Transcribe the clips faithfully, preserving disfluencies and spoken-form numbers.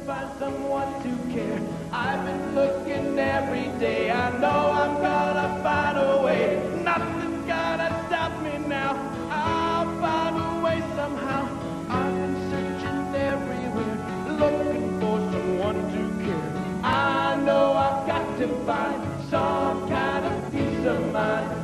find someone to care. I've been looking every day. I know I'm gonna find a way. Nothing's gonna stop me now. I'll find a way somehow. I've been searching everywhere, looking for someone to care. I know I've got to find some kind of peace of mind.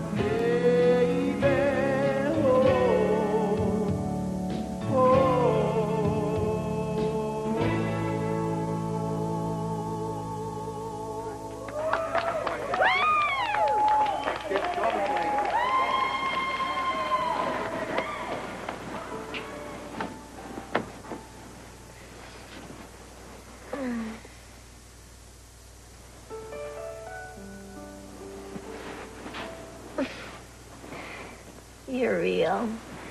You're real.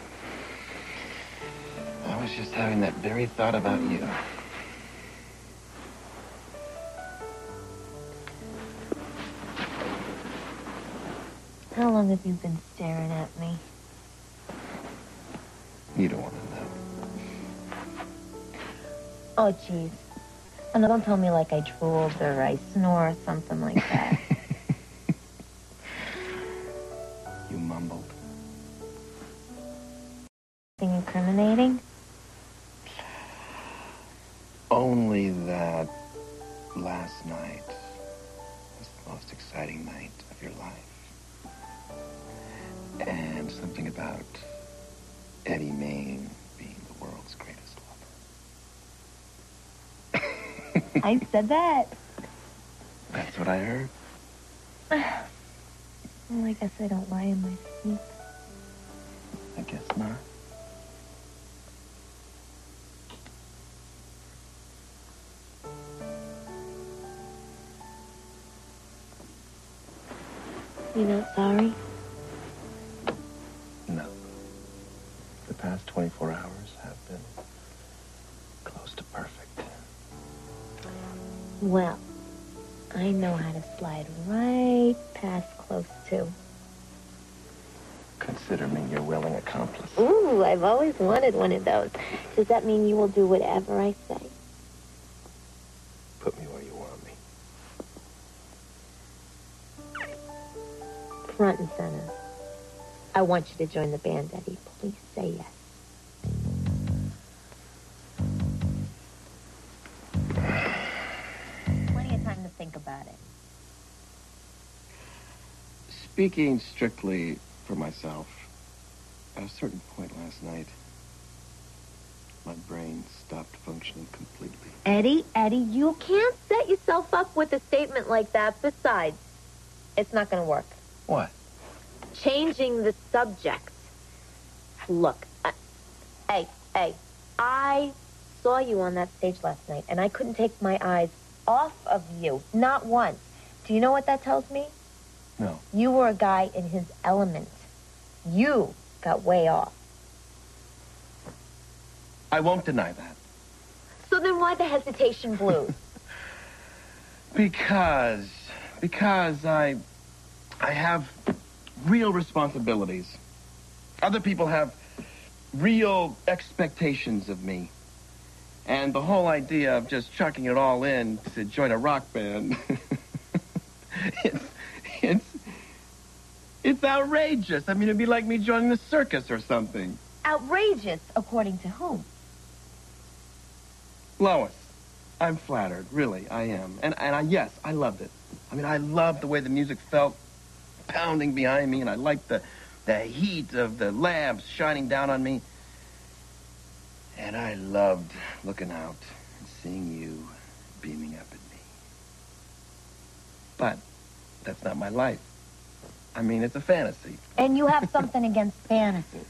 I was just having that very thought about you. How long have you been staring at me? You don't want to know. Oh, jeez. Oh, no, don't tell me like I drooled or I snore or something like that. You mumbled. Anything incriminating? Only that last night was the most exciting night of your life. And something about Eddie Main being the world's greatest lover. I said that. That's what I heard. Well, I guess I don't lie in my sleep. I guess not. You not sorry? No. The past twenty-four hours have been close to perfect. Well, I know how to slide right past close to. Consider me your willing accomplice. Ooh, I've always wanted one of those. Does that mean you will do whatever I say? Put me where you want me. Front and center. I want you to join the band, Eddie. Please say yes. Plenty of time to think about it. Speaking strictly for myself, at a certain point last night, my brain stopped functioning completely. Eddie, Eddie, you can't set yourself up with a statement like that. Besides, it's not going to work. What? Changing the subject. Look, I, hey, hey, I saw you on that stage last night, and I couldn't take my eyes off of you, not once. Do you know what that tells me? No. You were a guy in his element. You got way off. I won't deny that. So then why the hesitation blues? Because, because I, I have real responsibilities. Other people have real expectations of me. And the whole idea of just chucking it all in to join a rock band, it's, it's, it's outrageous. I mean, it'd be like me joining the circus or something. Outrageous, according to whom? Lois, I'm flattered, really, I am. And, and I, yes, I loved it. I mean, I loved the way the music felt pounding behind me, and I liked the, the heat of the lamps shining down on me. And I loved looking out and seeing you beaming up at me. But that's not my life. I mean, it's a fantasy. And you have something against fantasies.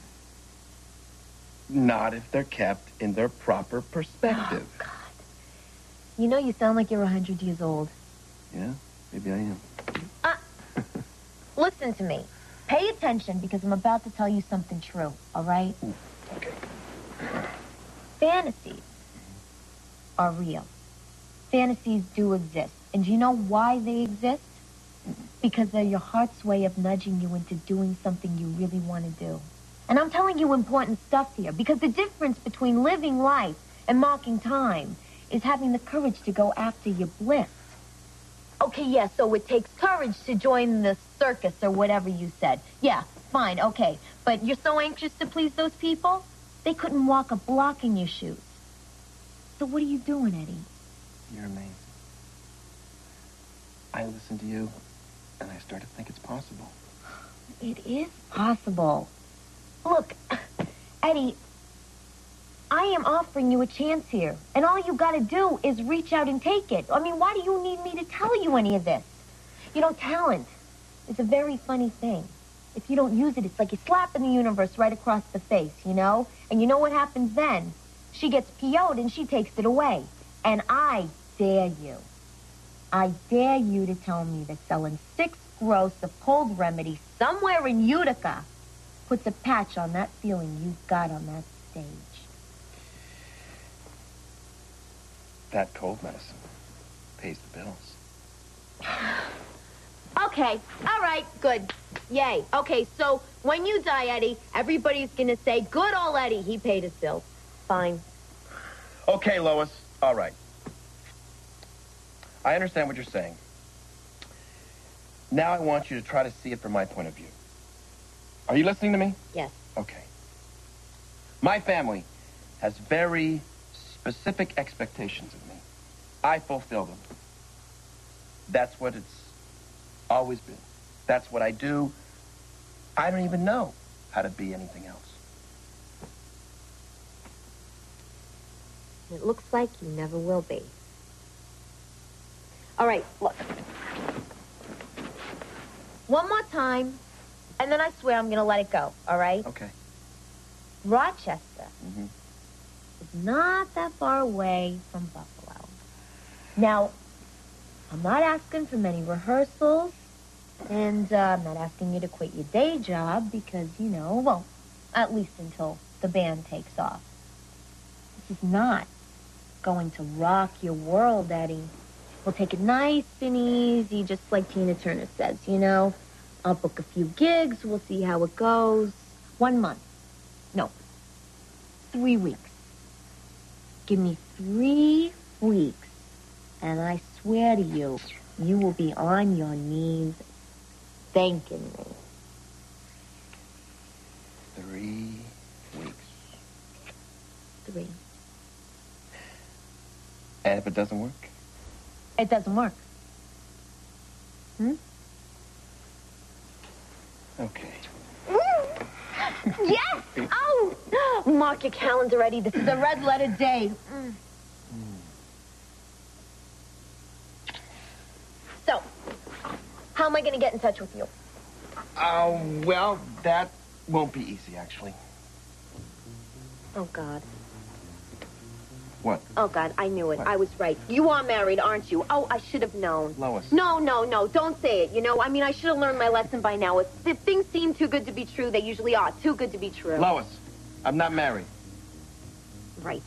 Not if they're kept in their proper perspective. Oh, God. You know you sound like you're a hundred years old. Yeah, maybe I am. Uh, listen to me. Pay attention, because I'm about to tell you something true, all right? Ooh, okay. Fantasies are real. Fantasies do exist. And do you know why they exist? Because they're your heart's way of nudging you into doing something you really want to do. And I'm telling you important stuff here, because the difference between living life and marking time is having the courage to go after your bliss. Okay, yeah, so it takes courage to join the circus or whatever you said. Yeah, fine, okay. But you're so anxious to please those people, they couldn't walk a block in your shoes. So what are you doing, Eddie? You're amazing. I listen to you, and I start to think it's possible. It is possible. Look, Eddie, I am offering you a chance here, and all you gotta do is reach out and take it. I mean, why do you need me to tell you any of this? You know, talent is a very funny thing. If you don't use it, it's like you slapping the universe right across the face, you know? And you know what happens then? She gets P O'd and she takes it away. And I dare you. I dare you to tell me that selling six gross of cold remedy somewhere in Utica puts a patch on that feeling you've got on that stage. That cold medicine pays the bills. Okay, all right, good. Yay. Okay, so when you die, Eddie, everybody's gonna say, good old Eddie, he paid his bills. Fine. Okay, Lois, all right. I understand what you're saying. Now I want you to try to see it from my point of view. Are you listening to me? Yes. Okay. My family has very specific expectations of me. I fulfill them. That's what it's always been. That's what I do. I don't even know how to be anything else. It looks like you never will be. All right, look. One more time, and then I swear I'm going to let it go, all right? Okay. Rochester Mm-hmm. is not that far away from Buffalo. Now, I'm not asking for many rehearsals, and uh, I'm not asking you to quit your day job because, you know, well, at least until the band takes off. This is not going to rock your world, Eddie. We'll take it nice and easy, just like Tina Turner says, you know? I'll book a few gigs, we'll see how it goes. One month. No. Three weeks. Give me three weeks, and I swear to you, you will be on your knees thanking me. Three weeks. Three. And if it doesn't work? It doesn't work. Hmm? Okay. Yes! Oh! Mark your calendar, Eddie. This is a red letter day. Mm. So, how am I going to get in touch with you? Uh, well, that won't be easy, actually. Oh, God. What? Oh, God, I knew it. What? I was right. You are married, aren't you? Oh, I should have known. Lois. No, no, no. Don't say it. You know, I mean, I should have learned my lesson by now. If, if things seem too good to be true, they usually are. Too good to be true. Lois, I'm not married. Right.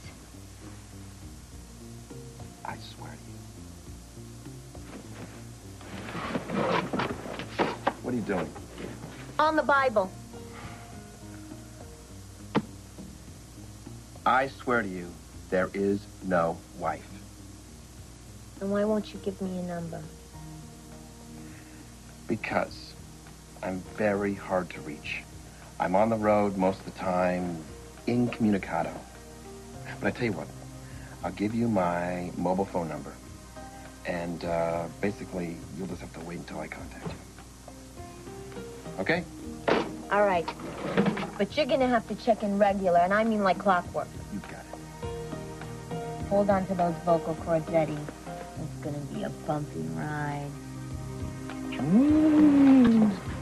I swear to you. What are you doing? On the Bible. I swear to you, there is no wife. And why won't you give me a number? Because I'm very hard to reach. I'm on the road most of the time, incommunicado. But I tell you what, I'll give you my mobile phone number. And uh, basically, you'll just have to wait until I contact you. Okay? All right. But you're going to have to check in regular, and I mean like clockwork. You got it. Hold on to those vocal cords, Eddie. It's going to be a bumpy ride. Dreams